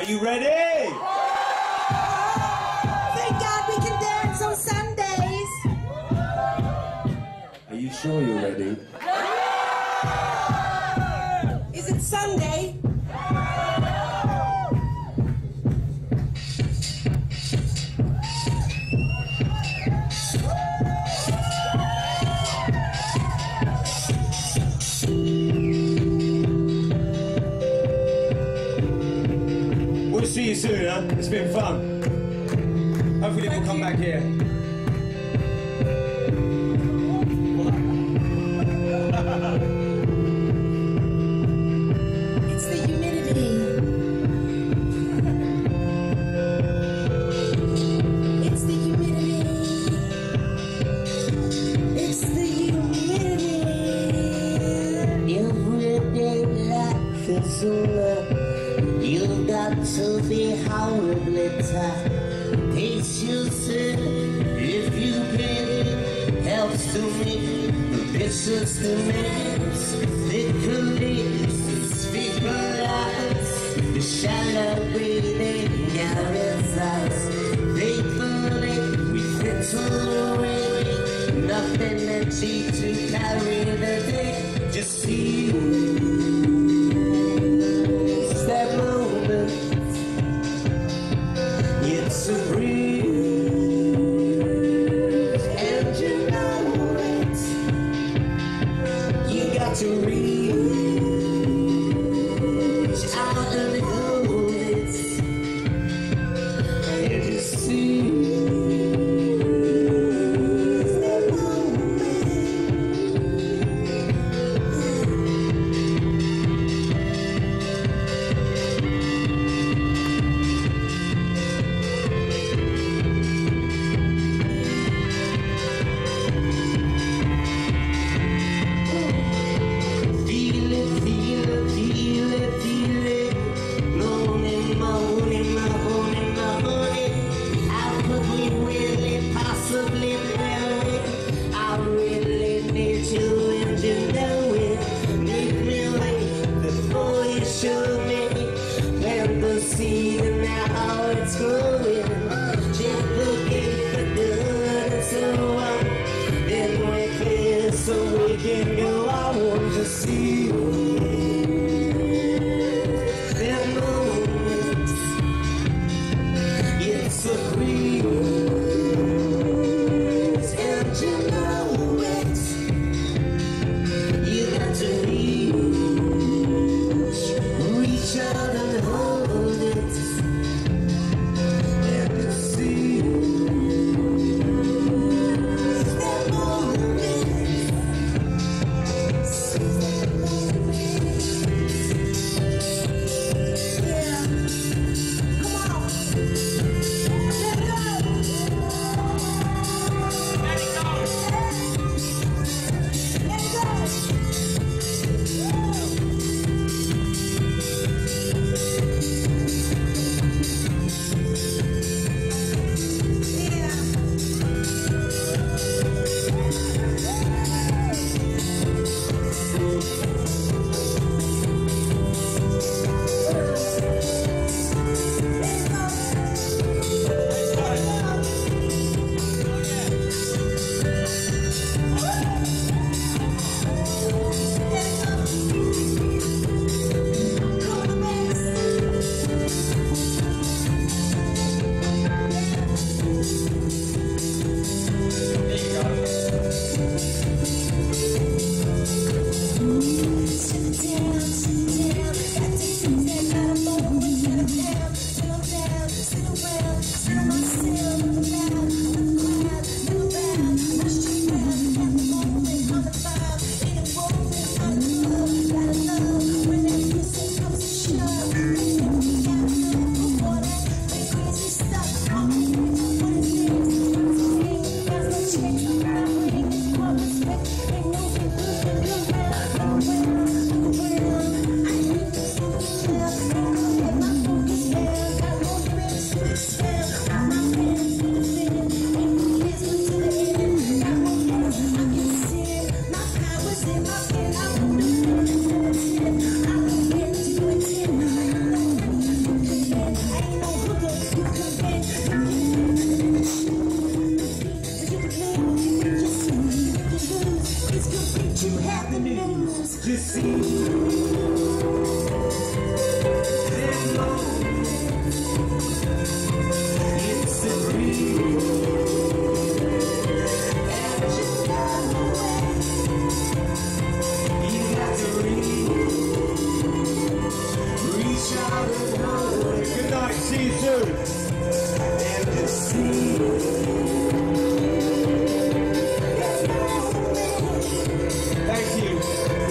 you ready? Thank God we can dance on Sundays. Are you sure you're ready? Is it Sunday? We'll see you soon, huh? It's been fun. Hopefully we'll come back here. It's the humidity. It's the humidity. It's the humidity. Every day life is over. You got to be horribly tired. Patience, if you can, helps to make the vicious demands. Victories, speak for lies. The shallow breathing out its eyes. Faithfully, we fiddle away. Nothing that cheap to carry the day. Just see you. That moment, it's a breeze, and you know it. You got to reach out and hold it, and you see that moment. Good night, see you soon. Thank you.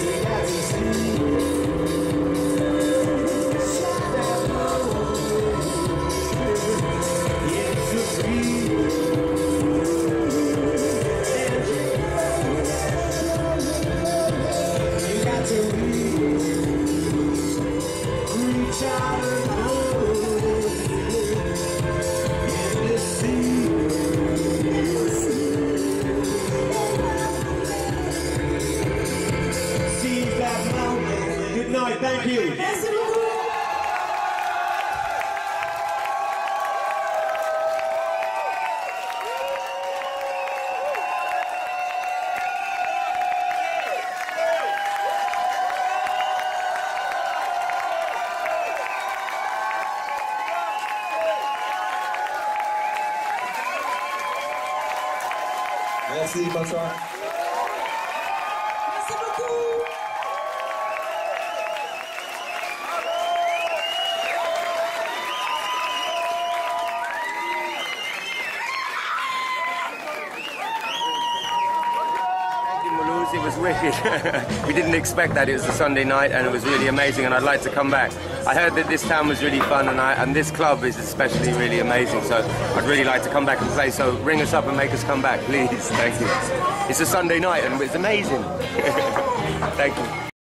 Good night, thank you. Merci beaucoup. Merci, bonsoir. Merci beaucoup. It was wicked. We didn't expect that. It was a Sunday night and it was really amazing, and I'd like to come back. I heard that this town was really fun, and this club is especially really amazing, so I'd really like to come back and play. So ring us up and make us come back, please. Thank you. It's a Sunday night and it's amazing. Thank you.